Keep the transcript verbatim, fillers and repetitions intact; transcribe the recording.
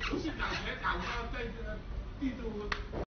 不是讲学长说这个地主。